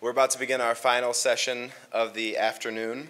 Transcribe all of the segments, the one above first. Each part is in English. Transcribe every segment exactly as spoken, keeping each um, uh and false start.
We're about to begin our final session of the afternoon.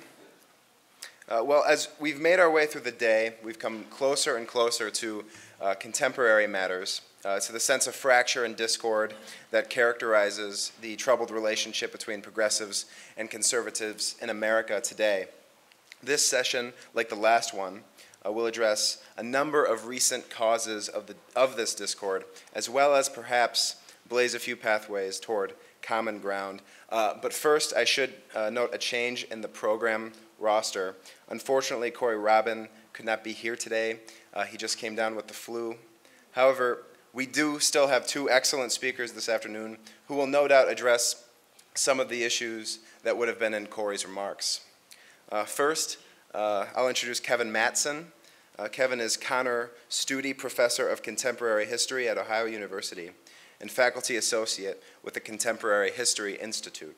Uh, well, as we've made our way through the day, we've come closer and closer to uh, contemporary matters, uh, to the sense of fracture and discord that characterizes the troubled relationship between progressives and conservatives in America today. This session, like the last one, uh, will address a number of recent causes of, the, of this discord, as well as perhaps blaze a few pathways toward common ground. Uh, but first, I should uh, note a change in the program roster. Unfortunately, Corey Robin could not be here today. Uh, he just came down with the flu. However, we do still have two excellent speakers this afternoon who will no doubt address some of the issues that would have been in Corey's remarks. Uh, first, uh, I'll introduce Kevin Mattson. Uh, Kevin is Connor Studi Professor of Contemporary History at Ohio University and faculty associate with the Contemporary History Institute.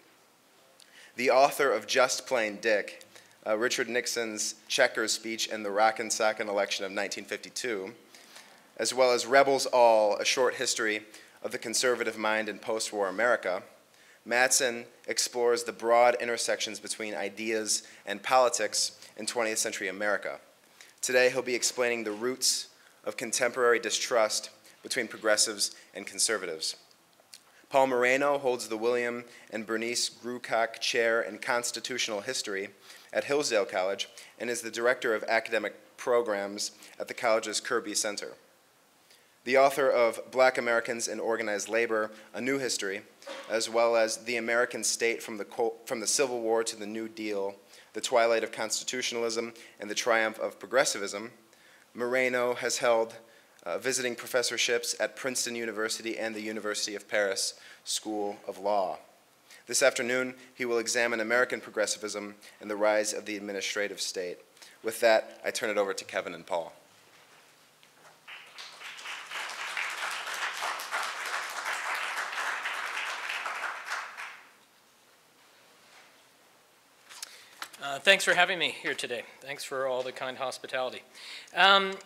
The author of Just Plain Dick, uh, Richard Nixon's Checkers speech in the Rockin' Sockin' election of nineteen fifty-two, as well as Rebels All, A Short History of the Conservative Mind in Post-War America, Mattson explores the broad intersections between ideas and politics in twentieth century America. Today, he'll be explaining the roots of contemporary distrust between progressives and conservatives. Paul Moreno holds the William and Bernice Grucock Chair in Constitutional History at Hillsdale College and is the Director of Academic Programs at the college's Kirby Center. The author of Black Americans in Organized Labor, A New History, as well as The American State from the, from the Civil War to the New Deal, The Twilight of Constitutionalism and the Triumph of Progressivism, Moreno has held Uh, visiting professorships at Princeton University and the University of Paris School of Law. This afternoon, he will examine American progressivism and the rise of the administrative state. With that, I turn it over to Kevin and Paul. Uh, thanks for having me here today. Thanks for all the kind hospitality. Um,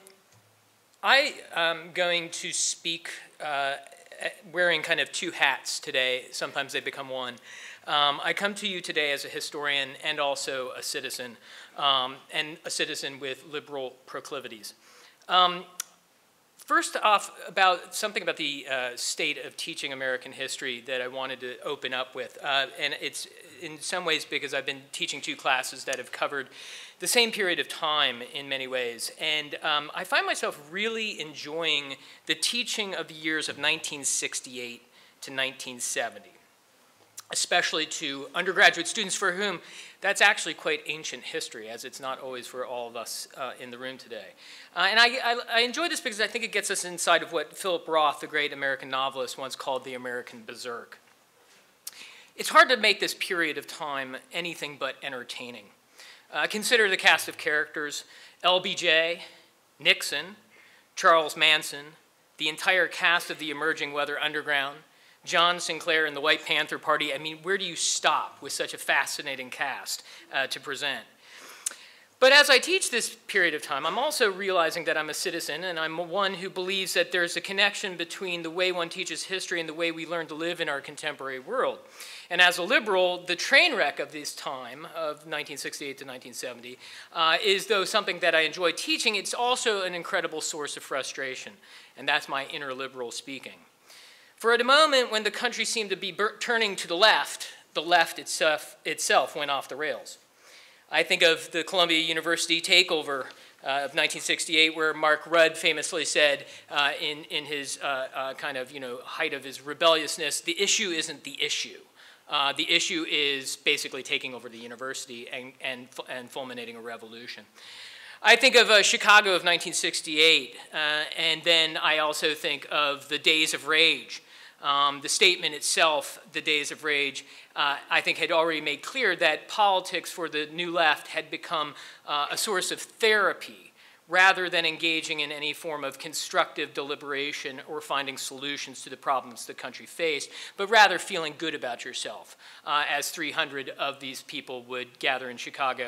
I am going to speak uh, wearing kind of two hats today. Sometimes they become one. Um, I come to you today as a historian and also a citizen, um, and a citizen with liberal proclivities. Um, first off, about something about the uh, state of teaching American history that I wanted to open up with. Uh, and it's in some ways because I've been teaching two classes that have covered the same period of time in many ways. And um, I find myself really enjoying the teaching of the years of nineteen sixty-eight to nineteen seventy, especially to undergraduate students for whom that's actually quite ancient history, as it's not always for all of us uh, in the room today. Uh, and I, I, I enjoy this because I think it gets us inside of what Philip Roth, the great American novelist, once called the American berserk. It's hard to make this period of time anything but entertaining. Uh, consider the cast of characters: L B J, Nixon, Charles Manson, the entire cast of the emerging Weather Underground, John Sinclair and the White Panther Party. I mean, where do you stop with such a fascinating cast uh, to present? But as I teach this period of time, I'm also realizing that I'm a citizen, and I'm one who believes that there's a connection between the way one teaches history and the way we learn to live in our contemporary world. And as a liberal, the train wreck of this time, of nineteen sixty-eight to nineteen seventy, uh, is, though something that I enjoy teaching, it's also an incredible source of frustration. And that's my inner liberal speaking. For at a moment when the country seemed to be turning to the left, the left itself, itself went off the rails. I think of the Columbia University takeover uh, of nineteen sixty-eight, where Mark Rudd famously said uh, in, in his uh, uh, kind of, you know, height of his rebelliousness, the issue isn't the issue. Uh, the issue is basically taking over the university and, and, and fulminating a revolution. I think of uh, Chicago of nineteen sixty-eight, uh, and then I also think of the Days of Rage. Um, the statement itself, the Days of Rage, uh, I think had already made clear that politics for the New Left had become uh, a source of therapy rather than engaging in any form of constructive deliberation or finding solutions to the problems the country faced, but rather feeling good about yourself, uh, as three hundred of these people would gather in Chicago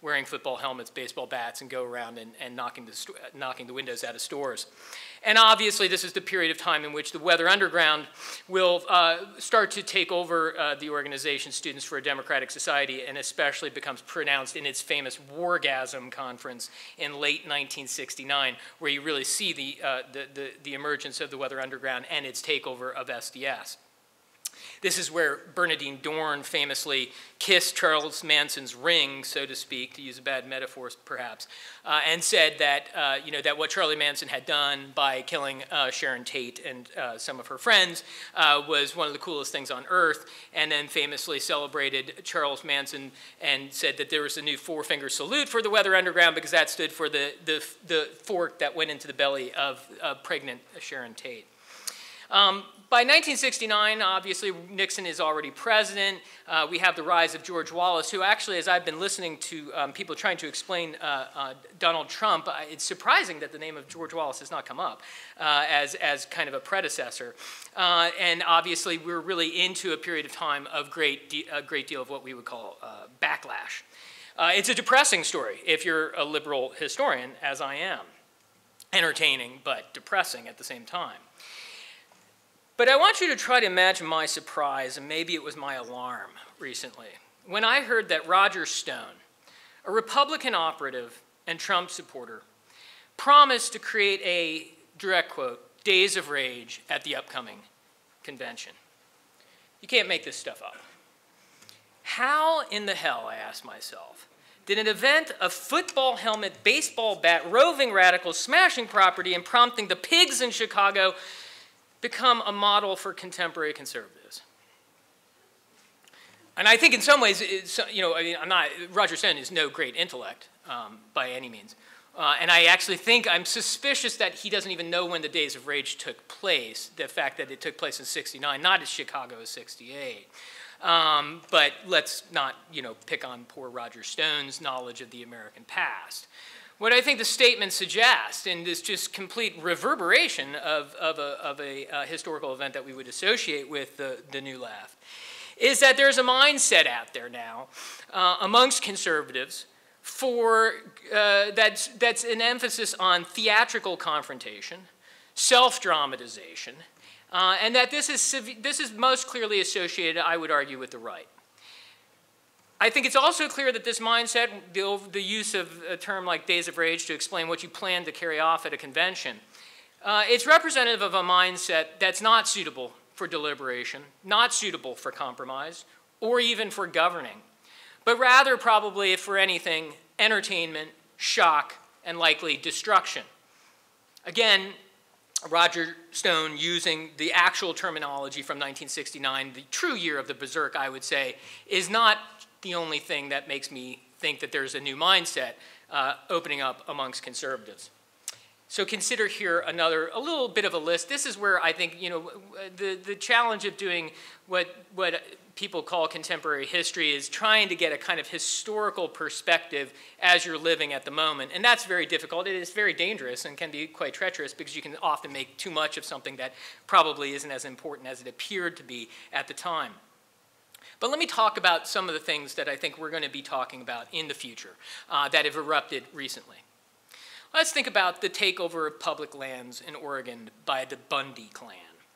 wearing football helmets, baseball bats, and go around and, and knocking, the knocking the windows out of stores. And obviously, this is the period of time in which the Weather Underground will uh, start to take over uh, the organization Students for a Democratic Society, and especially becomes pronounced in its famous Wargasm conference in late nineteen sixty-nine, where you really see the, uh, the, the, the emergence of the Weather Underground and its takeover of S D S. This is where Bernardine Dohrn famously kissed Charles Manson's ring, so to speak, to use a bad metaphor perhaps, uh, and said that, uh, you know, that what Charlie Manson had done by killing uh, Sharon Tate and uh, some of her friends uh, was one of the coolest things on earth, and then famously celebrated Charles Manson and said that there was a new four-finger salute for the Weather Underground because that stood for the, the, the fork that went into the belly of uh, pregnant Sharon Tate. Um, by nineteen sixty-nine, obviously, Nixon is already president. Uh, we have the rise of George Wallace, who actually, as I've been listening to um, people trying to explain uh, uh, Donald Trump, uh, it's surprising that the name of George Wallace has not come up uh, as, as kind of a predecessor. Uh, and obviously, we're really into a period of time of great de a great deal of what we would call uh, backlash. Uh, it's a depressing story if you're a liberal historian, as I am. Entertaining, but depressing at the same time. But I want you to try to imagine my surprise, and maybe it was my alarm recently, when I heard that Roger Stone, a Republican operative and Trump supporter, promised to create a, direct quote, Days of Rage at the upcoming convention. You can't make this stuff up. How in the hell, I asked myself, did an event of football helmet, baseball bat, roving radicals, smashing property, and prompting the pigs in Chicago become a model for contemporary conservatives? And I think in some ways, it's, you know, I mean, I'm not, Roger Stone is no great intellect um, by any means. Uh, and I actually think, I'm suspicious that he doesn't even know when the Days of Rage took place, the fact that it took place in sixty-nine, not as Chicago as sixty-eight. Um, but let's not, you know, pick on poor Roger Stone's knowledge of the American past. What I think the statement suggests, in this just complete reverberation of, of a, of a uh, historical event that we would associate with the, the New Left, is that there's a mindset out there now uh, amongst conservatives for, uh, that's, that's an emphasis on theatrical confrontation, self-dramatization, uh, and that this is, this is most clearly associated, I would argue, with the right. I think it's also clear that this mindset, the, the use of a term like Days of Rage to explain what you plan to carry off at a convention, uh, it's representative of a mindset that's not suitable for deliberation, not suitable for compromise, or even for governing, but rather probably, if for anything, entertainment, shock, and likely destruction. Again, Roger Stone, using the actual terminology from nineteen sixty-nine, the true year of the berserk, I would say, is not the only thing that makes me think that there's a new mindset uh, opening up amongst conservatives. So consider here another, a little bit of a list. This is where I think, you know, the, the challenge of doing what, what people call contemporary history is trying to get a kind of historical perspective as you're living at the moment. And that's very difficult. It is very dangerous and can be quite treacherous because you can often make too much of something that probably isn't as important as it appeared to be at the time. But let me talk about some of the things that I think we're going to be talking about in the future uh, that have erupted recently. Let's think about the takeover of public lands in Oregon by the Bundy clan.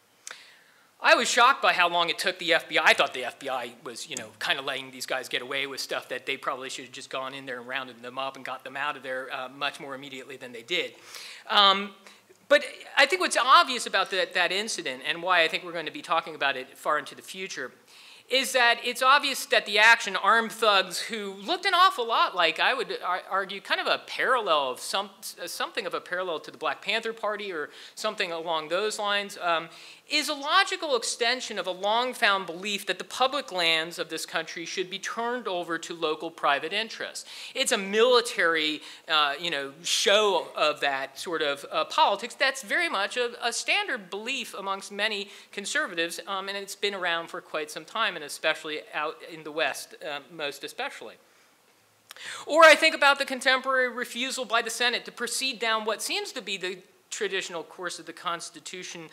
I was shocked by how long it took the F B I. I thought the F B I was, you know, kind of letting these guys get away with stuff that they probably should have just gone in there and rounded them up and got them out of there uh, much more immediately than they did. Um, But I think what's obvious about that, that incident, and why I think we're going to be talking about it far into the future, is that it's obvious that the action, armed thugs who looked an awful lot like, I would argue, kind of a parallel of some, something of a parallel to the Black Panther Party or something along those lines, um, is a logical extension of a long-found belief that the public lands of this country should be turned over to local private interests. It's a military, uh, you know, show of that sort of uh, politics that's very much a, a standard belief amongst many conservatives, um, and it's been around for quite some time, and especially out in the West, uh, most especially. Or I think about the contemporary refusal by the Senate to proceed down what seems to be the traditional course of the Constitution,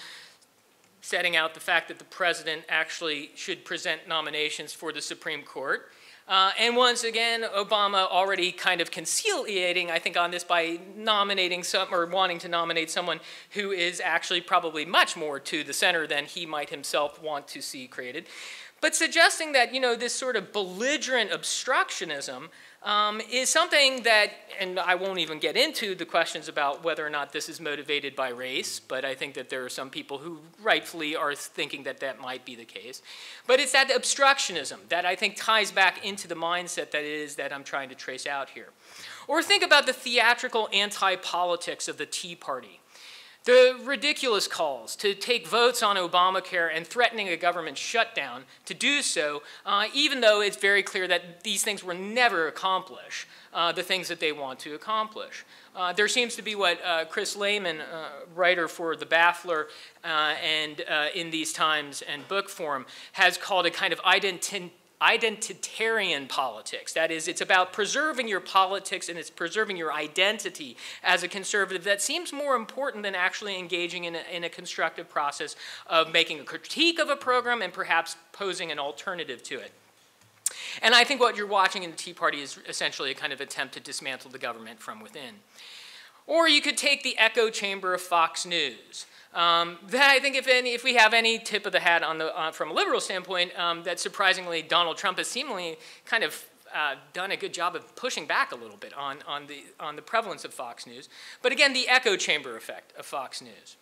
setting out the fact that the president actually should present nominations for the Supreme Court. Uh, and once again, Obama already kind of conciliating, I think, on this by nominating some, or wanting to nominate someone who is actually probably much more to the center than he might himself want to see created. But suggesting that, you know, this sort of belligerent obstructionism um, is something that, and I won't even get into the questions about whether or not this is motivated by race, but I think that there are some people who rightfully are thinking that that might be the case. But it's that obstructionism that I think ties back into the mindset that it is that I'm trying to trace out here. Or think about the theatrical anti-politics of the Tea Party. The ridiculous calls to take votes on Obamacare and threatening a government shutdown to do so, uh, even though it's very clear that these things will never accomplish uh, the things that they want to accomplish. Uh, there seems to be what uh, Chris Lehman, uh, writer for The Baffler uh, and uh, In These Times and book form, has called a kind of identi identitarian politics. That is, it's about preserving your politics and it's preserving your identity as a conservative. That seems more important than actually engaging in a, in a constructive process of making a critique of a program and perhaps posing an alternative to it. And I think what you're watching in the Tea Party is essentially a kind of attempt to dismantle the government from within. Or you could take the echo chamber of Fox News. Um, that I think if, any, if we have any tip of the hat on the, uh, from a liberal standpoint, um, that surprisingly Donald Trump has seemingly kind of uh, done a good job of pushing back a little bit on, on, the, on the prevalence of Fox News. But again, the echo chamber effect of Fox News.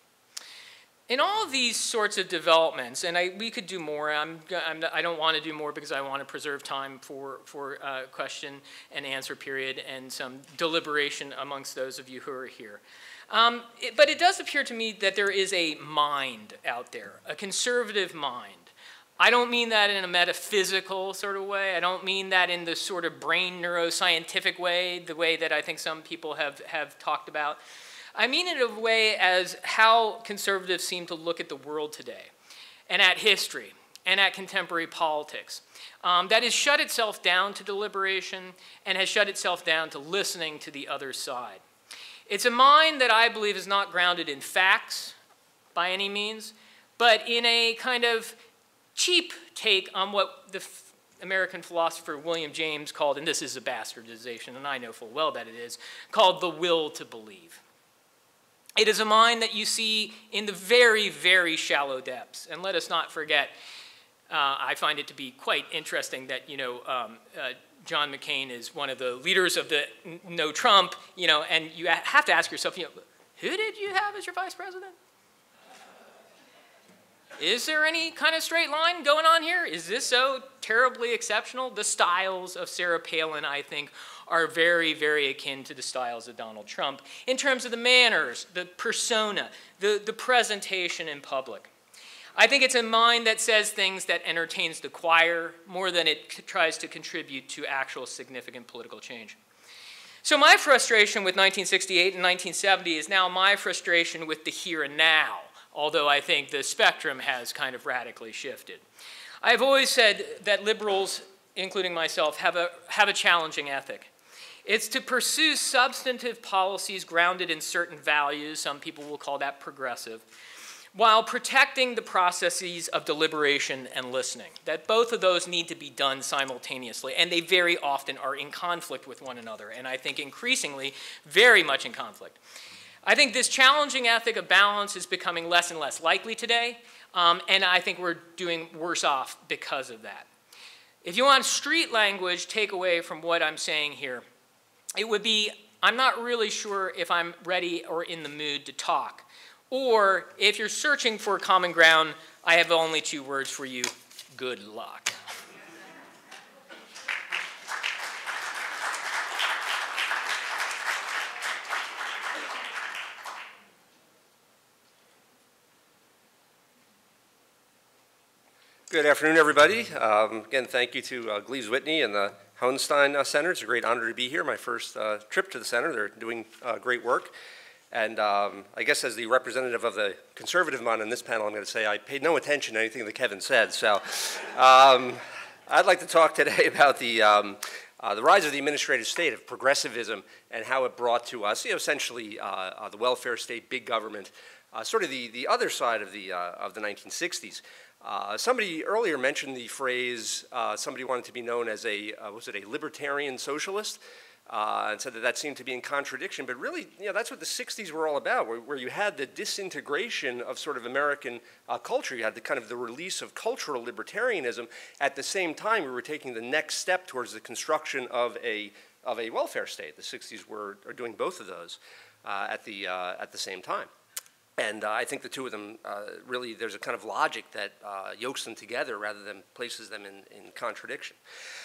In all of these sorts of developments, and I, we could do more, I'm, I'm, I don't want to do more because I want to preserve time for, for uh, question and answer period and some deliberation amongst those of you who are here. Um, it, but it does appear to me that there is a mind out there, a conservative mind. I don't mean that in a metaphysical sort of way. I don't mean that in the sort of brain neuroscientific way, the way that I think some people have, have talked about. I mean it in a way as how conservatives seem to look at the world today and at history and at contemporary politics. Um, that has shut itself down to deliberation and has shut itself down to listening to the other side. It's a mind that I believe is not grounded in facts by any means, but in a kind of cheap take on what the American philosopher William James called, and this is a bastardization, and I know full well that it is, called the will to believe. It is a mind that you see in the very, very shallow depths. And let us not forget, uh, I find it to be quite interesting that, you know, um, uh, John McCain is one of the leaders of the No Trump, you know, and you have to ask yourself, you know, who did you have as your vice president? Is there any kind of straight line going on here? Is this so terribly exceptional? The styles of Sarah Palin, I think, are very, very akin to the styles of Donald Trump in terms of the manners, the persona, the, the presentation in public. I think it's a mind that says things that entertains the choir more than it tries to contribute to actual significant political change. So my frustration with nineteen sixty-eight and nineteen seventy is now my frustration with the here and now, although I think the spectrum has kind of radically shifted. I've always said that liberals, including myself, have a, have a challenging ethic. It's to pursue substantive policies grounded in certain values, some people will call that progressive, while protecting the processes of deliberation and listening. That both of those need to be done simultaneously, and they very often are in conflict with one another, and I think increasingly very much in conflict. I think this challenging ethic of balance is becoming less and less likely today, um, and I think we're doing worse off because of that. If you want street language takeaway from what I'm saying here, it would be, I'm not really sure if I'm ready or in the mood to talk. Or if you're searching for common ground, I have only two words for you: good luck. Good afternoon, everybody. Um, again, thank you to uh, Gleaves Whitney and the Hauenstein uh, Center. It's a great honor to be here. My first uh, trip to the center. They're doing uh, great work. And um, I guess as the representative of the conservative mind on this panel, I'm going to say I paid no attention to anything that Kevin said. So um, I'd like to talk today about the, um, uh, the rise of the administrative state, of progressivism, and how it brought to us, you know, essentially uh, uh, the welfare state, big government, uh, sort of the, the other side of the, uh, of the nineteen sixties. Uh, somebody earlier mentioned the phrase, uh, somebody wanted to be known as a, uh, was it a libertarian socialist? Uh, and said that that seemed to be in contradiction, but really, you know, that's what the sixties were all about, where, where you had the disintegration of sort of American uh, culture. You had the kind of the release of cultural libertarianism. At the same time, we were taking the next step towards the construction of a, of a welfare state. The sixties were are doing both of those uh, at, the, uh, at the same time. And uh, I think the two of them, uh, really, there's a kind of logic that uh, yokes them together rather than places them in, in contradiction.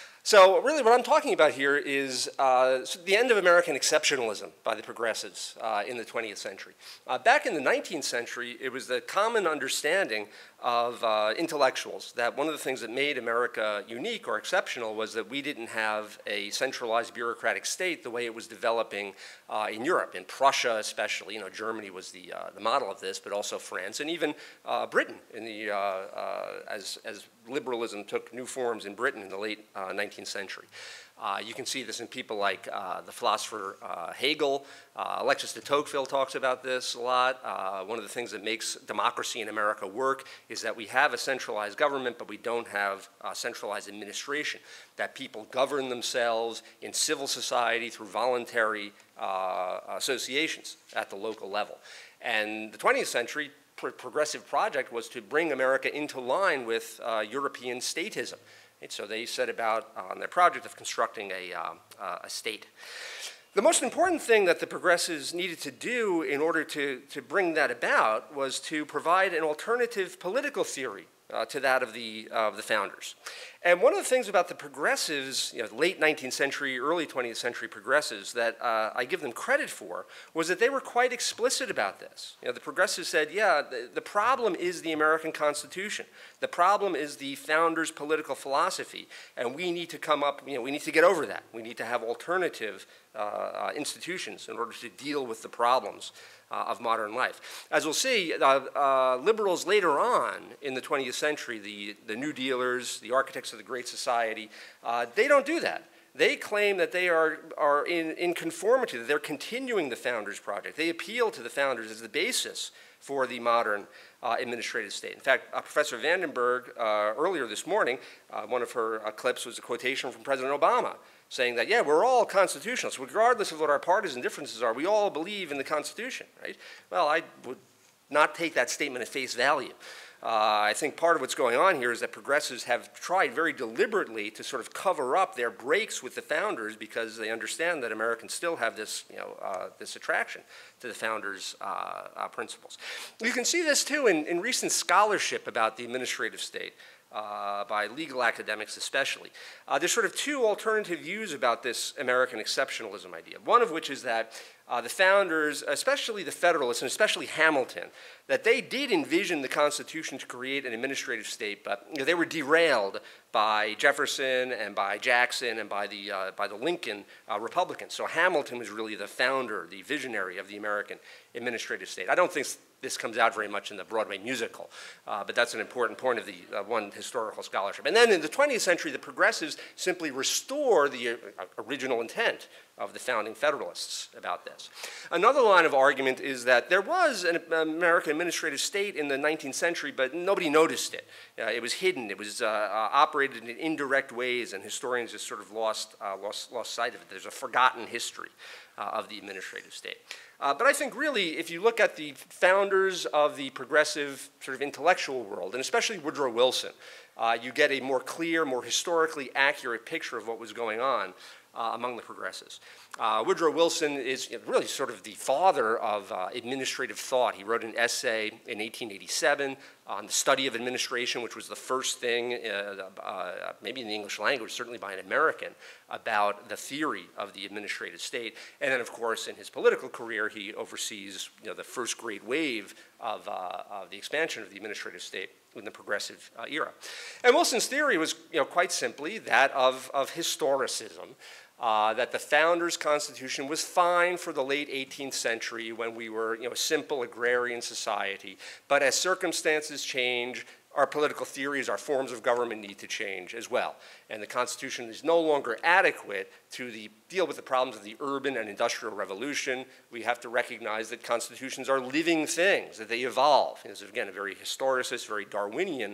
So really what I'm talking about here is uh, the end of American exceptionalism by the progressives uh, in the twentieth century. Uh, back in the nineteenth century, it was the common understanding of uh, intellectuals that one of the things that made America unique or exceptional was that we didn't have a centralized bureaucratic state the way it was developing uh, in Europe, in Prussia especially. You know, Germany was the, uh, the model of this, but also France, and even uh, Britain in the, uh, uh, as, as liberalism took new forms in Britain in the late uh, nineteenth century. Uh, you can see this in people like uh, the philosopher uh, Hegel. Uh, Alexis de Tocqueville talks about this a lot. Uh, one of the things that makes democracy in America work is that we have a centralized government, but we don't have uh, centralized administration, that people govern themselves in civil society through voluntary uh, associations at the local level. And the twentieth century pro progressive project was to bring America into line with uh, European statism. And so they set about uh, on their project of constructing a, uh, uh, a state. The most important thing that the progressives needed to do in order to, to bring that about was to provide an alternative political theory uh, to that of the, uh, of the founders. And one of the things about the progressives, you know, late nineteenth century, early twentieth century progressives that uh, I give them credit for was that they were quite explicit about this. You know, the progressives said, yeah, the, the problem is the American Constitution. The problem is the founders' political philosophy, and we need to come up, you know, we need to get over that. We need to have alternative uh, uh, institutions in order to deal with the problems Uh, of modern life. As we'll see, uh, uh, liberals later on in the twentieth century, the, the New Dealers, the architects of the Great Society, uh, they don't do that. They claim that they are, are in, in conformity, that they're continuing the founders' project. They appeal to the founders as the basis for the modern uh, administrative state. In fact, uh, Professor Vandenberg, uh, earlier this morning, uh, one of her uh, clips was a quotation from President Obama, saying that, yeah, we're all constitutionalists. Regardless of what our partisan differences are, we all believe in the Constitution, right? Well, I would not take that statement at face value. Uh, I think part of what's going on here is that progressives have tried very deliberately to sort of cover up their breaks with the founders because they understand that Americans still have this, you know, uh, this attraction to the founders' uh, uh, principles. You can see this too in, in recent scholarship about the administrative state. Uh, by legal academics especially. Uh, there's sort of two alternative views about this American exceptionalism idea. One of which is that uh, the founders, especially the Federalists, and especially Hamilton, that they did envision the Constitution to create an administrative state, but you know, they were derailed by Jefferson and by Jackson and by the, uh, by the Lincoln uh, Republicans. So Hamilton was really the founder, the visionary of the American administrative state. I don't think this comes out very much in the Broadway musical, uh, but that's an important point of the uh, one historical scholarship. And then in the twentieth century, the progressives simply restore the uh, original intent of the founding Federalists about this. Another line of argument is that there was an American administrative state in the nineteenth century, but nobody noticed it. Uh, it was hidden. It was uh, uh, operated in indirect ways, and historians just sort of lost, uh, lost, lost sight of it. There's a forgotten history uh, of the administrative state. Uh, but I think really, if you look at the founders of the progressive sort of intellectual world, and especially Woodrow Wilson, uh, you get a more clear, more historically accurate picture of what was going on uh, among the progressives. Uh, Woodrow Wilson is really sort of the father of uh, administrative thought. He wrote an essay in eighteen eighty-seven on the study of administration, which was the first thing, uh, uh, maybe in the English language, certainly by an American, about the theory of the administrative state. And then, of course, in his political career, he oversees you know, the first great wave of, uh, of the expansion of the administrative state in the progressive uh, era. And Wilson's theory was you know, quite simply that of, of historicism. Uh, that the founders' constitution was fine for the late eighteenth century when we were you know, a simple agrarian society. But as circumstances change, our political theories, our forms of government need to change as well. And the Constitution is no longer adequate to the, deal with the problems of the urban and industrial revolution. We have to recognize that constitutions are living things, that they evolve. And this is, again, a very historicist, very Darwinian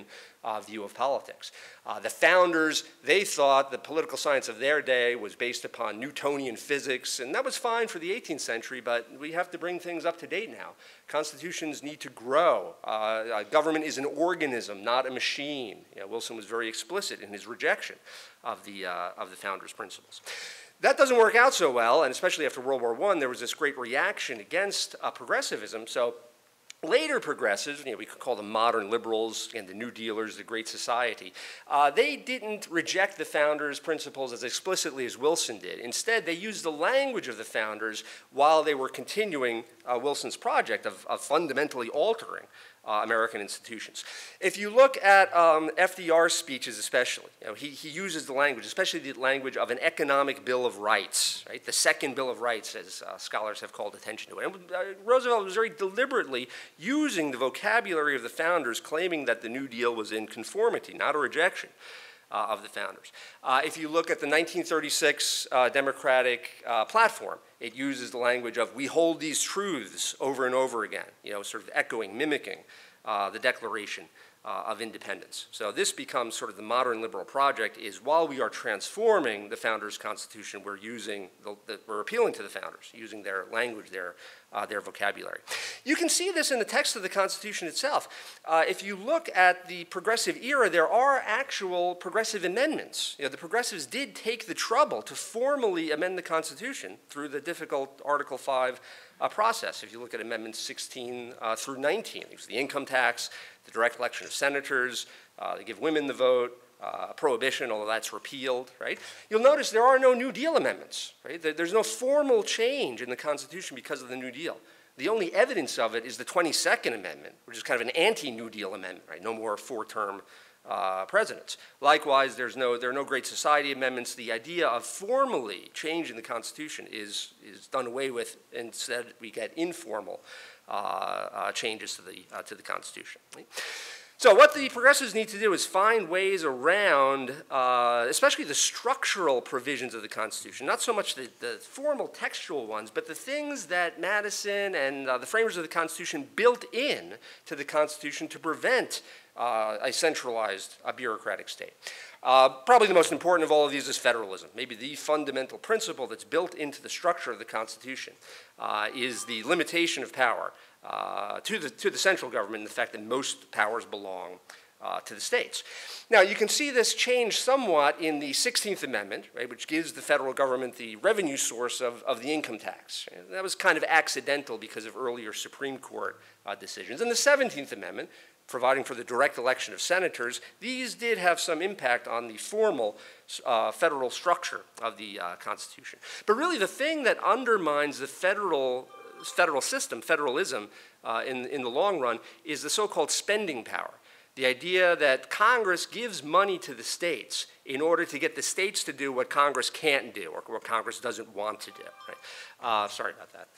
uh, view of politics. Uh, the founders, they thought the political science of their day was based upon Newtonian physics, and that was fine for the eighteenth century, but we have to bring things up to date now. Constitutions need to grow. Uh, government is an organism, not a machine. You know, Wilson was very explicit in his rejection of the, uh, of the founders' principles. That doesn't work out so well, and especially after World War One, there was this great reaction against uh, progressivism. So later progressives, you know, we could call them modern liberals and the New Dealers, the Great Society, uh, they didn't reject the founders' principles as explicitly as Wilson did. Instead, they used the language of the founders while they were continuing uh, Wilson's project of, of fundamentally altering Uh, American institutions. If you look at um, F D R's speeches especially, you know, he, he uses the language, especially the language of an economic Bill of Rights, right? The second Bill of Rights, as uh, scholars have called attention to it. And uh, Roosevelt was very deliberately using the vocabulary of the founders, claiming that the New Deal was in conformity, not a rejection uh, of the founders. Uh, if you look at the nineteen thirty-six uh, Democratic uh, platform, it uses the language of, we hold these truths over and over again, you know, sort of echoing, mimicking uh, the Declaration uh, of Independence. So this becomes sort of the modern liberal project is while we are transforming the founders' constitution, we're using, the, the, we're appealing to the founders, using their language, their, uh, their vocabulary. You can see this in the text of the Constitution itself. Uh, if you look at the progressive era, there are actual progressive amendments. You know, the progressives did take the trouble to formally amend the Constitution through the difficult Article five uh, process. If you look at amendments sixteen uh, through nineteen, it was the income tax, the direct election of senators, uh, they give women the vote, uh, prohibition, although that's repealed, right? You'll notice there are no New Deal amendments, right? There's no formal change in the Constitution because of the New Deal. The only evidence of it is the twenty-second Amendment, which is kind of an anti-New Deal amendment, right? No more four-term uh, presidents. Likewise, there's no, there are no Great Society amendments. The idea of formally changing the Constitution is, is done away with. Instead, we get informal uh, uh, changes to the, uh, to the Constitution. Right? So what the progressives need to do is find ways around, uh, especially the structural provisions of the Constitution, not so much the, the formal textual ones, but the things that Mattson and uh, the framers of the Constitution built in to the Constitution to prevent uh, a centralized uh, bureaucratic state. Uh, probably the most important of all of these is federalism. Maybe the fundamental principle that's built into the structure of the Constitution uh, is the limitation of power uh, to, the, to the central government and the fact that most powers belong uh, to the states. Now, you can see this change somewhat in the sixteenth Amendment, right, which gives the federal government the revenue source of, of the income tax. And that was kind of accidental because of earlier Supreme Court uh, decisions. And the seventeenth Amendment, providing for the direct election of senators, these did have some impact on the formal uh, federal structure of the uh, Constitution. But really the thing that undermines the federal, federal system, federalism, uh, in, in the long run, is the so-called spending power. The idea that Congress gives money to the states in order to get the states to do what Congress can't do or what Congress doesn't want to do. Right? Uh, sorry about that.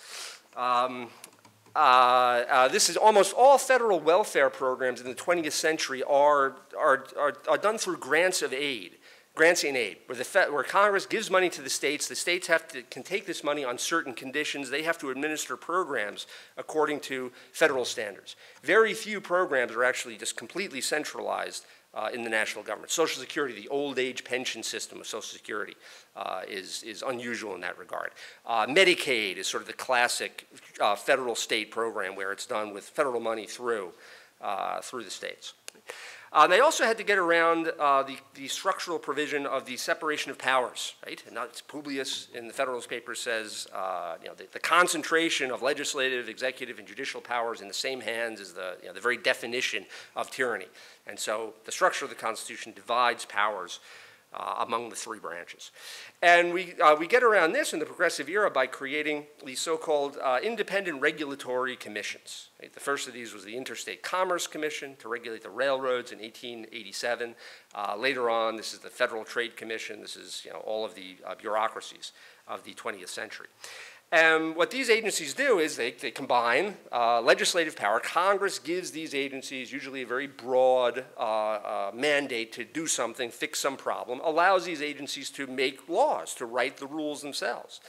Um, Uh, uh, this is almost all federal welfare programs in the twentieth century are, are, are, are done through grants of aid, grants in aid, where, the fe where Congress gives money to the states. The states have to, can take this money on certain conditions. They have to administer programs according to federal standards. Very few programs are actually just completely centralized Uh, in the national government. Social Security, the old age pension system of Social Security uh, is, is unusual in that regard. Uh, Medicaid is sort of the classic uh, federal state program where it's done with federal money through, uh, through the states. Uh, they also had to get around uh, the, the structural provision of the separation of powers, right? And not, Publius in the Federalist Papers says, uh, you know, the, the concentration of legislative, executive, and judicial powers in the same hands is the, you know, the very definition of tyranny. And so the structure of the Constitution divides powers uh, among the three branches. And we, uh, we get around this in the progressive era by creating these so-called uh, independent regulatory commissions. Right? The first of these was the Interstate Commerce Commission to regulate the railroads in eighteen eighty-seven. Uh, later on, this is the Federal Trade Commission. This is, you know, all of the uh, bureaucracies of the twentieth century. And what these agencies do is they, they combine uh, legislative power. Congress gives these agencies usually a very broad uh, uh, mandate to do something, fix some problem, allows these agencies to make laws, to write the rules themselves.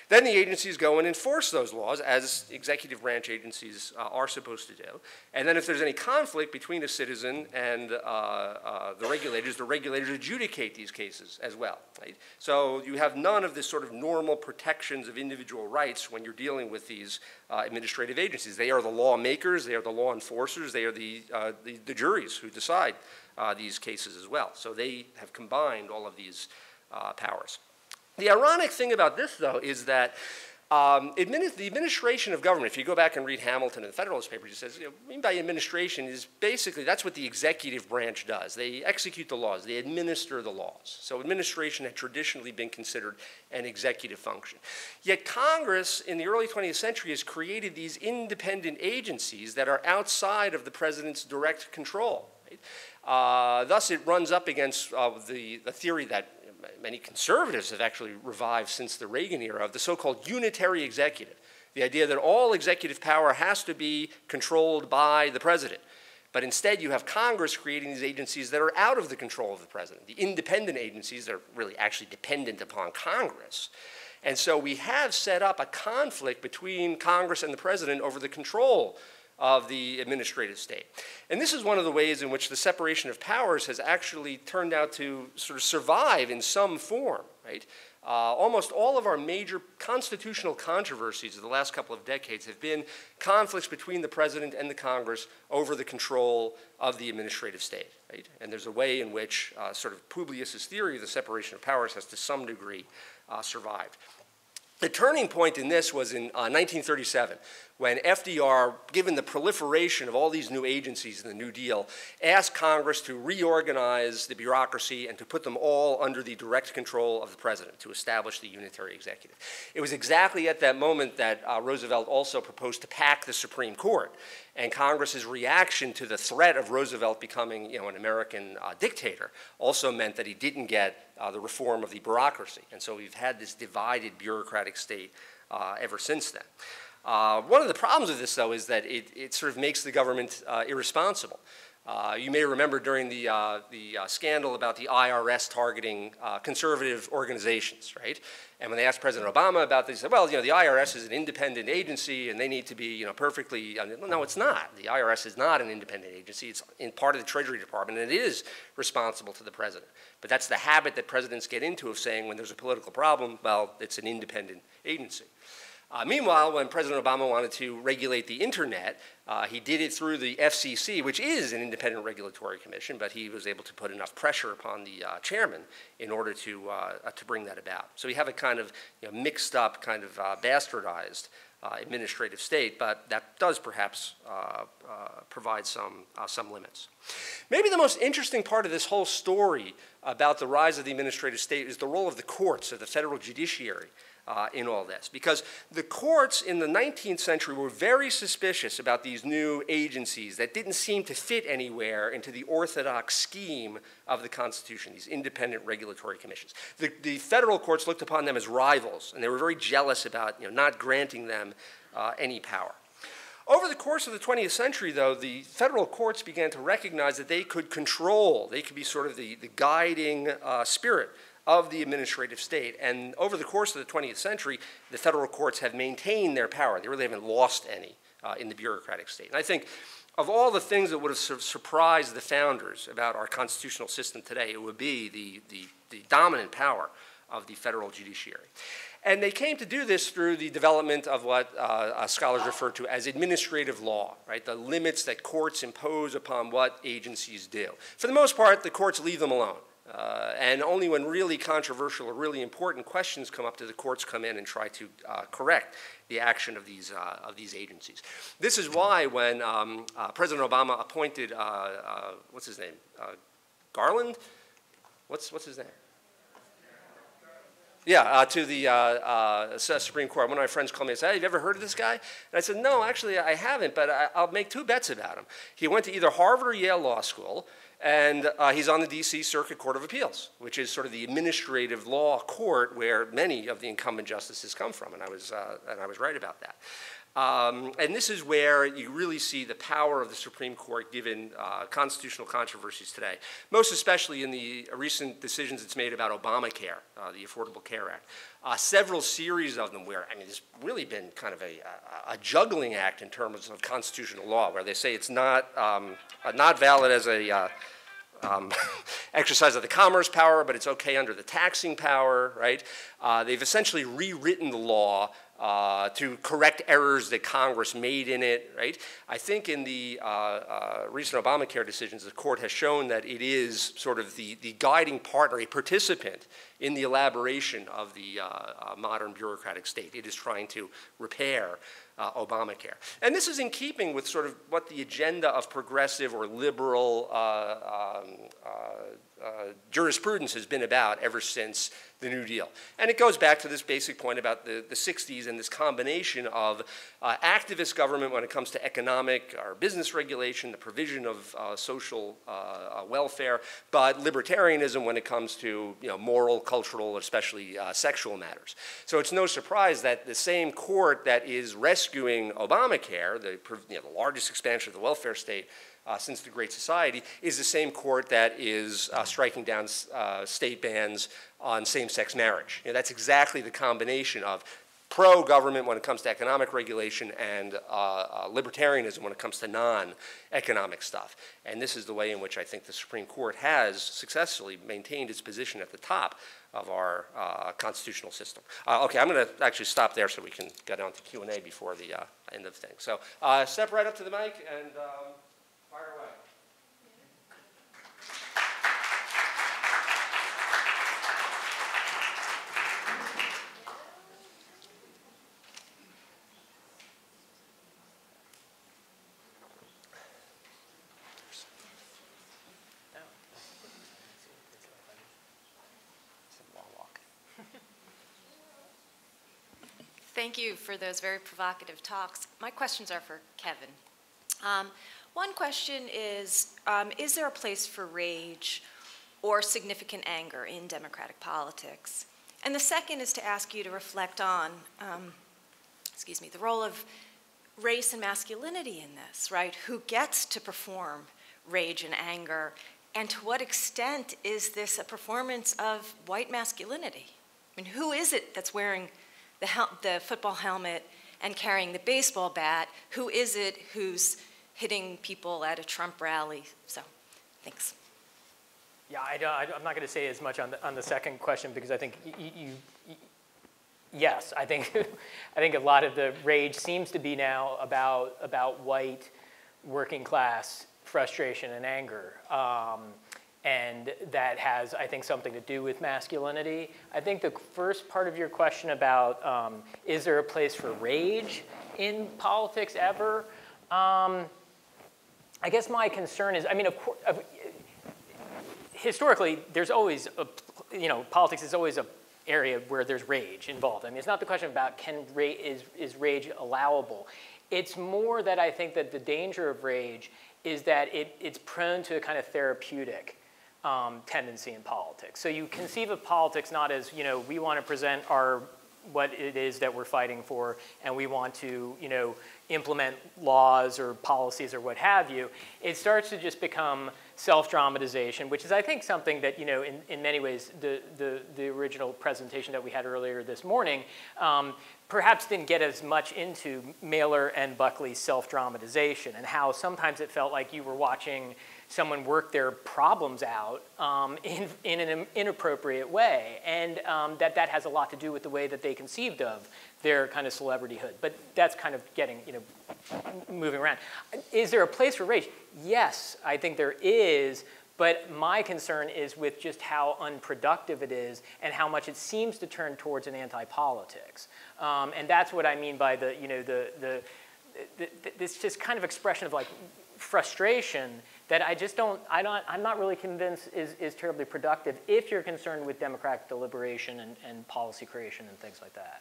Then the agencies go and enforce those laws, as executive branch agencies uh, are supposed to do. And then if there's any conflict between a citizen and uh, uh, the regulators, the regulators adjudicate these cases as well. Right? So you have none of this sort of normal protections of individual rights when you're dealing with these uh, administrative agencies. They are the lawmakers, they are the law enforcers, they are the, uh, the, the juries who decide uh, these cases as well. So they have combined all of these uh, powers. The ironic thing about this, though, is that um, admini the administration of government, if you go back and read Hamilton in the Federalist Papers, he says, you know, what I mean by administration is basically, that's what the executive branch does. They execute the laws. They administer the laws. So administration had traditionally been considered an executive function. Yet Congress, in the early twentieth century, has created these independent agencies that are outside of the president's direct control. Right? Uh, thus, it runs up against uh, the, the theory that many conservatives have actually revived since the Reagan era of the so-called unitary executive, the idea that all executive power has to be controlled by the president. But instead, you have Congress creating these agencies that are out of the control of the president, the independent agencies that are really actually dependent upon Congress. And so we have set up a conflict between Congress and the president over the control of the administrative state. And this is one of the ways in which the separation of powers has actually turned out to sort of survive in some form, right? Uh, almost all of our major constitutional controversies of the last couple of decades have been conflicts between the president and the Congress over the control of the administrative state, right? And there's a way in which uh, sort of Publius's theory of the separation of powers has to some degree uh, survived. The turning point in this was in uh, nineteen thirty-seven, when F D R, given the proliferation of all these new agencies in the New Deal, asked Congress to reorganize the bureaucracy and to put them all under the direct control of the president, to establish the unitary executive. It was exactly at that moment that uh, Roosevelt also proposed to pack the Supreme Court. And Congress's reaction to the threat of Roosevelt becoming, you know, an American uh, dictator also meant that he didn't get uh, the reform of the bureaucracy. And so we've had this divided bureaucratic state uh, ever since then. Uh, one of the problems with this, though, is that it, it sort of makes the government uh, irresponsible. Uh, you may remember during the, uh, the uh, scandal about the I R S targeting uh, conservative organizations, right? And when they asked President Obama about this, he said, well, you know, the I R S is an independent agency and they need to be, you know, perfectly, uh, no, it's not. The I R S is not an independent agency. It's in part of the Treasury Department and it is responsible to the president. But that's the habit that presidents get into of saying when there's a political problem, well, it's an independent agency. Uh, meanwhile, when President Obama wanted to regulate the internet, uh, he did it through the F C C, which is an independent regulatory commission, but he was able to put enough pressure upon the uh, chairman in order to, uh, uh, to bring that about. So you have a kind of, you know, mixed up, kind of uh, bastardized uh, administrative state, but that does perhaps uh, uh, provide some, uh, some limits. Maybe the most interesting part of this whole story about the rise of the administrative state is the role of the courts, of the federal judiciary. Uh, in all this, because the courts in the nineteenth century were very suspicious about these new agencies that didn't seem to fit anywhere into the orthodox scheme of the Constitution, these independent regulatory commissions. The, the federal courts looked upon them as rivals, and they were very jealous about, you know, not granting them uh, any power. Over the course of the twentieth century, though, the federal courts began to recognize that they could control, they could be sort of the, the guiding uh, spirit of the administrative state. And over the course of the twentieth century, the federal courts have maintained their power. They really haven't lost any uh, in the bureaucratic state. And I think of all the things that would have sur surprised the founders about our constitutional system today, it would be the, the, the dominant power of the federal judiciary. And they came to do this through the development of what uh, uh, scholars refer to as administrative law, right? The limits that courts impose upon what agencies do. For the most part, the courts leave them alone. Uh, and only when really controversial or really important questions come up do the courts come in and try to uh, correct the action of these, uh, of these agencies. This is why when um, uh, President Obama appointed, uh, uh, what's his name, uh, Garland? What's, what's his name? Yeah, uh, to the uh, uh, Supreme Court. One of my friends called me and said, hey, have you ever heard of this guy? And I said, no, actually I haven't, but I, I'll make two bets about him. He went to either Harvard or Yale Law School, and uh, he's on the D C Circuit Court of Appeals, which is sort of the administrative law court where many of the incumbent justices come from, and I was, uh, and I was right about that. Um, and this is where you really see the power of the Supreme Court given uh, constitutional controversies today, most especially in the recent decisions it's made about Obamacare, uh, the Affordable Care Act. Uh, several series of them where, I mean, it's really been kind of a, a, a juggling act in terms of constitutional law, where they say it's not, um, uh, not valid as a uh, Um, exercise of the commerce power, but it's okay under the taxing power, right? Uh, they've essentially rewritten the law uh, to correct errors that Congress made in it, right? I think in the uh, uh, recent Obamacare decisions, the court has shown that it is sort of the, the guiding partner, a participant in the elaboration of the uh, uh, modern bureaucratic state. It is trying to repair Uh, Obamacare. And this is in keeping with sort of what the agenda of progressive or liberal uh, um, uh, uh, jurisprudence has been about ever since the New Deal. And it goes back to this basic point about the, the sixties and this combination of uh, activist government when it comes to economic or business regulation, the provision of uh, social uh, uh, welfare, but libertarianism when it comes to you know, moral, cultural, especially uh, sexual matters. So it's no surprise that the same court that is rescuing Obamacare, the, you know, the largest expansion of the welfare state uh, since the Great Society, is the same court that is uh, striking down uh, state bans on same-sex marriage. You know, that's exactly the combination of pro-government when it comes to economic regulation and uh, uh, libertarianism when it comes to non-economic stuff. And this is the way in which I think the Supreme Court has successfully maintained its position at the top of our uh, constitutional system. Uh, okay, I'm going to actually stop there so we can get on to Q and A before the uh, end of things. So uh, step right up to the mic and um, fire away. Thank you for those very provocative talks. My questions are for Kevin. Um, one question is, um, is there a place for rage or significant anger in democratic politics? And the second is to ask you to reflect on, um, excuse me, the role of race and masculinity in this, right? Who gets to perform rage and anger, and to what extent is this a performance of white masculinity? I mean, who is it that's wearing the, hel the football helmet and carrying the baseball bat? Who is it who's hitting people at a Trump rally? So, thanks. Yeah, I don't, I'm not going to say as much on the, on the second question because I think you, you, you yes, I think I think a lot of the rage seems to be now about about white working class frustration and anger. Um, And that has, I think, something to do with masculinity. I think the first part of your question about um, is there a place for rage in politics ever? Um, I guess my concern is, I mean, of course, uh, historically, there's always, a, you know, politics is always an area where there's rage involved. I mean, it's not the question about can ra- is, is rage allowable. It's more that I think that the danger of rage is that it, it's prone to a kind of therapeutic Um, tendency in politics. So you conceive of politics not as, you know, we want to present our, what it is that we're fighting for, and we want to, you know, implement laws or policies or what have you. It starts to just become self-dramatization, which is, I think, something that, you know, in, in many ways, the, the, the original presentation that we had earlier this morning um, perhaps didn't get as much into Mailer and Buckley's self-dramatization and how sometimes it felt like you were watching someone work their problems out um, in, in an inappropriate way, and um, that that has a lot to do with the way that they conceived of their kind of celebrityhood. But that's kind of getting, you know, moving around. Is there a place for rage? Yes, I think there is, but my concern is with just how unproductive it is and how much it seems to turn towards an anti-politics. Um, and that's what I mean by the, you know, the, the, the, the, this just kind of expression of like frustration that I just don't, I don't, I'm not really convinced is, is terribly productive if you're concerned with democratic deliberation and, and policy creation and things like that.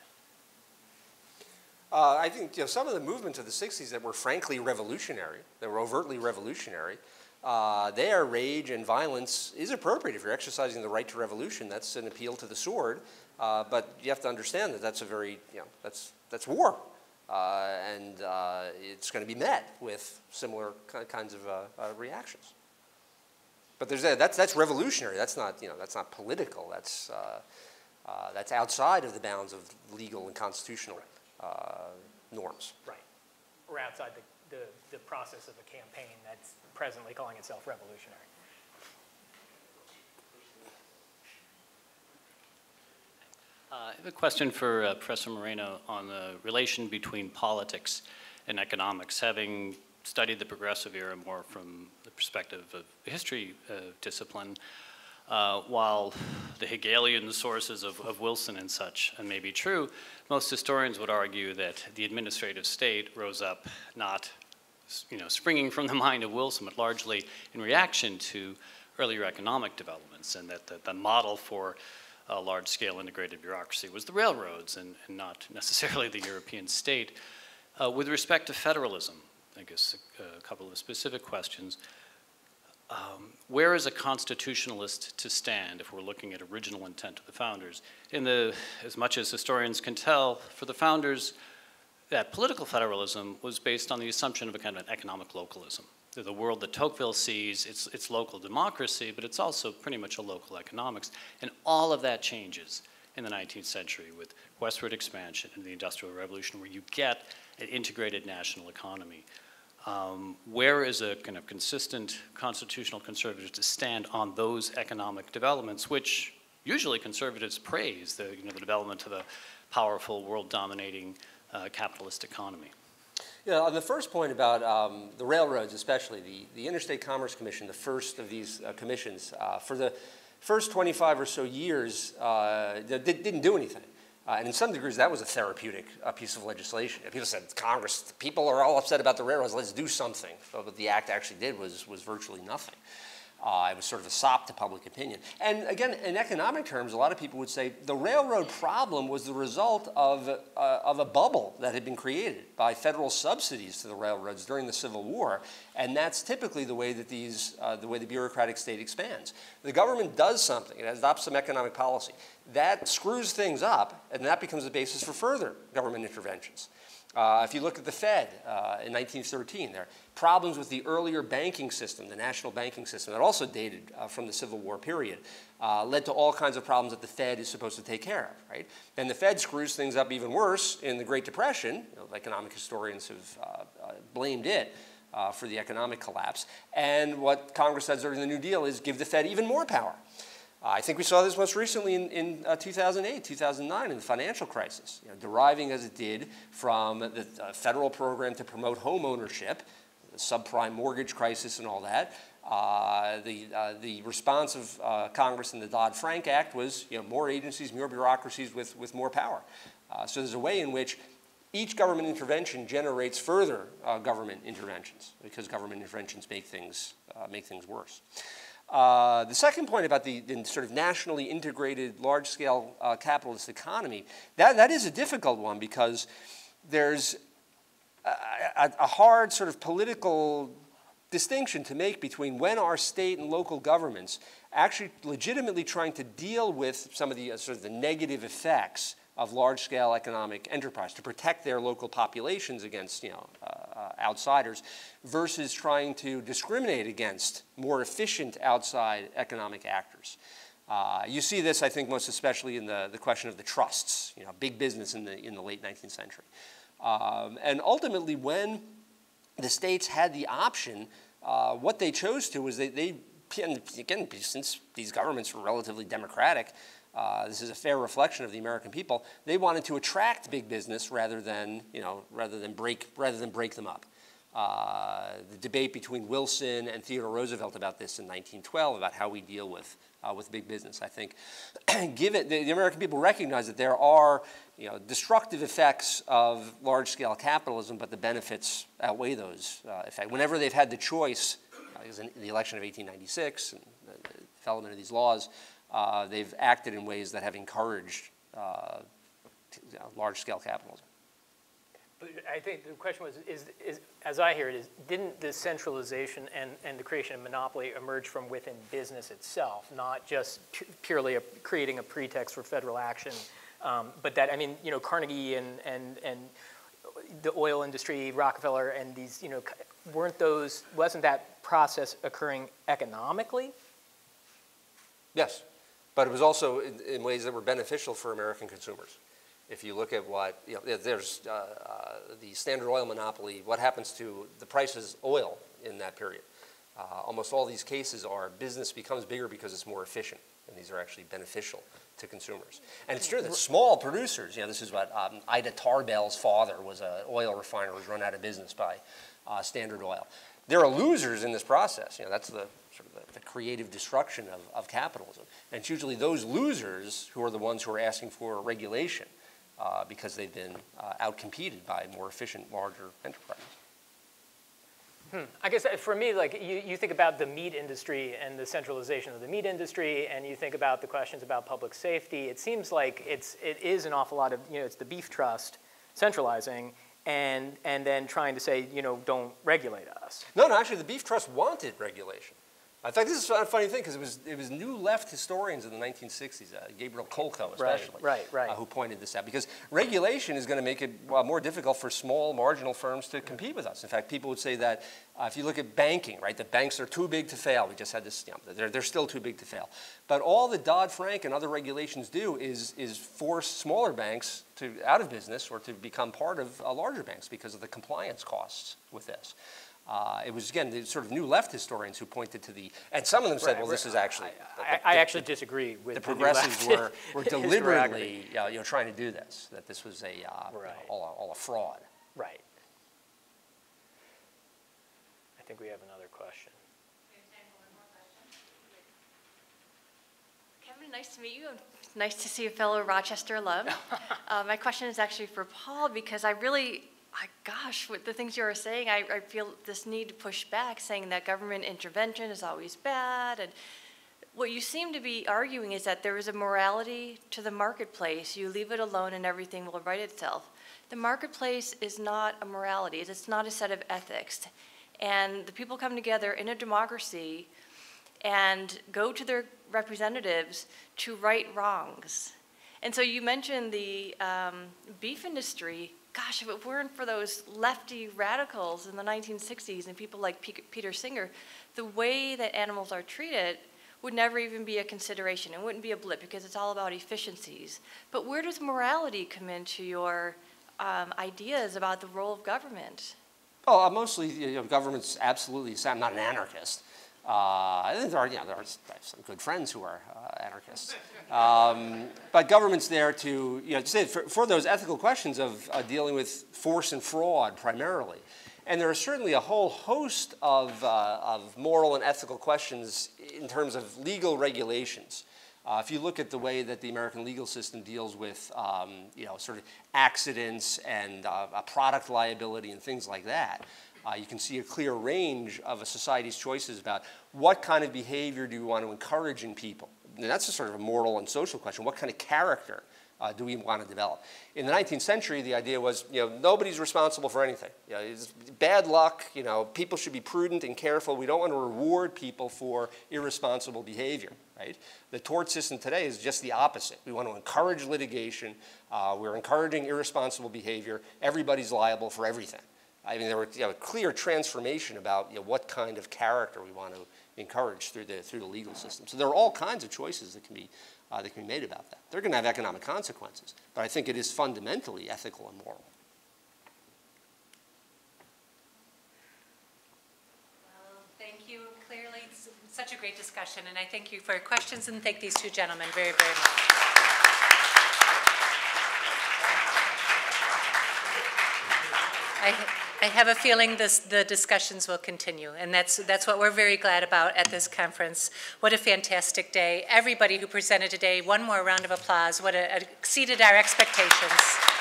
Uh, I think you know, some of the movements of the sixties that were frankly revolutionary, that were overtly revolutionary, uh, their rage and violence is appropriate if you're exercising the right to revolution. That's an appeal to the sword, uh, but you have to understand that that's a very, you know, that's, that's war. uh, and uh, it's going to be met with similar kinds of uh, uh, reactions. But there's a, that's that's revolutionary. That's not you know that's not political. That's uh, uh, that's outside of the bounds of legal and constitutional uh, norms. Right, or outside the, the the process of a campaign that's presently calling itself revolutionary. Uh, I have a question for uh, Professor Moreno on the relation between politics and economics. Having studied the progressive era more from the perspective of the history uh, discipline, uh, while the Hegelian sources of, of Wilson and such may be true, most historians would argue that the administrative state rose up not you know, springing from the mind of Wilson, but largely in reaction to earlier economic developments, and that the, the model for a large-scale integrated bureaucracy was the railroads and, and not necessarily the European state. Uh, with respect to federalism, I guess a, a couple of specific questions. Um, where is a constitutionalist to stand if we're looking at original intent of the founders? In the, as much as historians can tell, for the founders, that political federalism was based on the assumption of a kind of an economic localism. The world that Tocqueville sees, it's, it's local democracy, but it's also pretty much a local economics. And all of that changes in the nineteenth century with westward expansion and the Industrial Revolution, where you get an integrated national economy. Um, where is a kind of consistent constitutional conservative to stand on those economic developments, which usually conservatives praise, the, you know, the development of a powerful, world-dominating uh, capitalist economy? Yeah, on the first point about um, the railroads especially, the, the Interstate Commerce Commission, the first of these uh, commissions, uh, for the first twenty-five or so years, uh, did, didn't do anything. Uh, and in some degrees, that was a therapeutic uh, piece of legislation. People said, Congress, people are all upset about the railroads, let's do something. But what the act actually did was, was virtually nothing. Uh, it was sort of a sop to public opinion. And again, in economic terms, a lot of people would say the railroad problem was the result of, uh, of a bubble that had been created by federal subsidies to the railroads during the Civil War. And that's typically the way that these, uh, the way the bureaucratic state expands. The government does something, it adopts some economic policy. That screws things up, and that becomes the basis for further government interventions. Uh, if you look at the Fed uh, in nineteen thirteen, there are problems with the earlier banking system, the national banking system, that also dated uh, from the Civil War period, uh, led to all kinds of problems that the Fed is supposed to take care of, right? And the Fed screws things up even worse in the Great Depression. You know, economic historians have uh, uh, blamed it uh, for the economic collapse. And what Congress does during the New Deal is give the Fed even more power. I think we saw this most recently in, in uh, two thousand eight, two thousand nine, in the financial crisis, you know, deriving as it did from the uh, federal program to promote home ownership, the subprime mortgage crisis and all that. Uh, the, uh, the response of uh, Congress in the Dodd-Frank Act was, you know, more agencies, more bureaucracies with, with more power. Uh, so there's a way in which each government intervention generates further uh, government interventions, because government interventions make things, uh, make things worse. Uh, the second point about the, the sort of nationally integrated, large-scale uh, capitalist economy, that, that is a difficult one, because there's a, a, a hard sort of political distinction to make between when are state and local governments actually legitimately trying to deal with some of the uh, sort of the negative effects of large-scale economic enterprise to protect their local populations against, you know, uh, uh, outsiders, versus trying to discriminate against more efficient outside economic actors. Uh, you see this, I think, most especially in the, the question of the trusts, you know, big business in the, in the late nineteenth century. Um, and ultimately, when the states had the option, uh, what they chose to was they, they, and again, since these governments were relatively democratic, Uh, this is a fair reflection of the American people. They wanted to attract big business rather than, you know, rather than break, rather than break them up. Uh, the debate between Wilson and Theodore Roosevelt about this in nineteen twelve, about how we deal with uh, with big business, I think, give it. The, the American people recognize that there are, you know, destructive effects of large-scale capitalism, but the benefits outweigh those uh, effects. Whenever they've had the choice, uh, in the election of eighteen ninety-six and the development of these laws, Uh, they've acted in ways that have encouraged uh, you know, large-scale capitalism. But I think the question was, is, is, as I hear it, is didn't the centralization and, and the creation of monopoly emerge from within business itself, not just pu purely a, creating a pretext for federal action, um, but that, I mean, you know, Carnegie and, and, and the oil industry, Rockefeller, and these, you know, weren't those, wasn't that process occurring economically? Yes, but it was also in, in ways that were beneficial for American consumers. If you look at what, you know, there's uh, uh, the Standard Oil monopoly, what happens to the prices of oil in that period? Uh, almost all these cases are business becomes bigger because it's more efficient, and these are actually beneficial to consumers. And it's true that small producers, you know, this is what um, Ida Tarbell's father was an oil refiner who was run out of business by uh, Standard Oil. There are losers in this process. You know, that's the sort of the, the creative destruction of, of capitalism. And it's usually those losers who are the ones who are asking for regulation uh, because they've been uh, outcompeted by more efficient, larger enterprises. Hmm. I guess for me, like you, you think about the meat industry and the centralization of the meat industry, and you think about the questions about public safety. It seems like it's it is an awful lot of, you know, it's the beef trust centralizing and and then trying to say, you know, don't regulate us. No, no, actually the beef trust wanted regulation. In fact, this is a funny thing because it was it was new left historians in the nineteen sixties, uh, Gabriel Kolko especially, right, right, right. Uh, who pointed this out. Because regulation is going to make it uh, more difficult for small marginal firms to compete with us. In fact, people would say that uh, if you look at banking, right, the banks are too big to fail. We just had this, you know, they're, they're still too big to fail. But all the Dodd-Frank and other regulations do is, is force smaller banks to out of business or to become part of uh, larger banks because of the compliance costs with this. Uh, it was, again, the sort of new left historians who pointed to the, and some of them said, Right, well, this is actually. I, I, the, I the, actually disagree with the the progressives new were, left were historiography. deliberately uh, you know, trying to do this, that this was a, uh, Right. you know, all, a, all a fraud. Right. I think we have another question. Kevin, nice to meet you. Nice to see a fellow Rochester alum. uh, my question is actually for Paul because I really, I, gosh, with the things you were saying, I, I feel this need to push back, saying that government intervention is always bad. And what you seem to be arguing is that there is a morality to the marketplace. You leave it alone and everything will right itself. The marketplace is not a morality. It's not a set of ethics. And the people come together in a democracy and go to their representatives to right wrongs. And so you mentioned the um, beef industry. Gosh, if it weren't for those lefty radicals in the nineteen sixties and people like P Peter Singer, the way that animals are treated would never even be a consideration. It wouldn't be a blip because it's all about efficiencies. But where does morality come into your um, ideas about the role of government? Oh, uh, mostly, you know, government's absolutely, I'm not an anarchist. Uh, I think there are, you know, there are some good friends who are uh, anarchists. Um, but government's there to, you know, to say for, for those ethical questions of uh, dealing with force and fraud primarily. And there are certainly a whole host of, uh, of moral and ethical questions in terms of legal regulations. Uh, if you look at the way that the American legal system deals with, um, you know, sort of accidents and uh, product liability and things like that, Uh, you can see a clear range of a society's choices about what kind of behavior do you want to encourage in people. And that's a sort of a moral and social question. What kind of character uh, do we want to develop? In the nineteenth century, the idea was, you know, nobody's responsible for anything. You know, it's bad luck. You know, people should be prudent and careful. We don't want to reward people for irresponsible behavior. Right? The tort system today is just the opposite. We want to encourage litigation. Uh, we're encouraging irresponsible behavior. Everybody's liable for everything. I mean, there were, you know, a clear transformation about, you know, what kind of character we want to encourage through the through the legal system. So there are all kinds of choices that can be uh, that can be made about that. They're going to have economic consequences, but I think it is fundamentally ethical and moral. Well, thank you. Clearly, it's such a great discussion, and I thank you for your questions, and thank these two gentlemen very, very much. I, I have a feeling this, the discussions will continue, and that's, that's what we're very glad about at this conference. What a fantastic day. Everybody who presented today, one more round of applause. What a, a exceeded our expectations.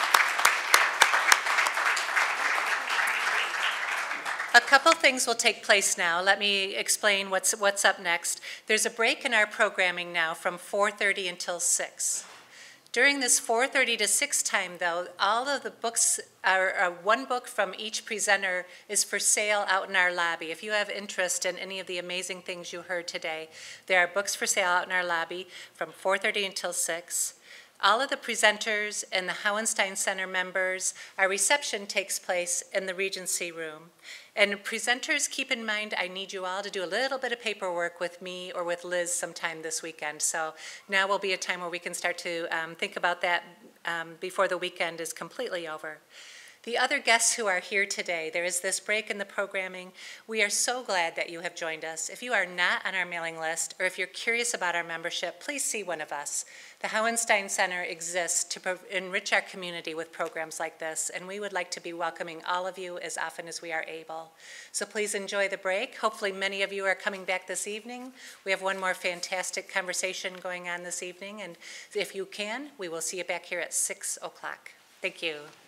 A couple things will take place now. Let me explain what's, what's up next. There's a break in our programming now from four thirty until six. During this four thirty to six time, though, all of the books, are, are one book from each presenter is for sale out in our lobby. If you have interest in any of the amazing things you heard today, there are books for sale out in our lobby from four thirty until six. All of the presenters and the Hauenstein Center members, our reception takes place in the Regency Room. And presenters, keep in mind, I need you all to do a little bit of paperwork with me or with Liz sometime this weekend. So now will be a time where we can start to um, think about that um, before the weekend is completely over. The other guests who are here today, there is this break in the programming. We are so glad that you have joined us. If you are not on our mailing list, or if you're curious about our membership, please see one of us. The Hauenstein Center exists to enrich our community with programs like this, and we would like to be welcoming all of you as often as we are able. So please enjoy the break. Hopefully many of you are coming back this evening. We have one more fantastic conversation going on this evening, and if you can, we will see you back here at six o'clock. Thank you.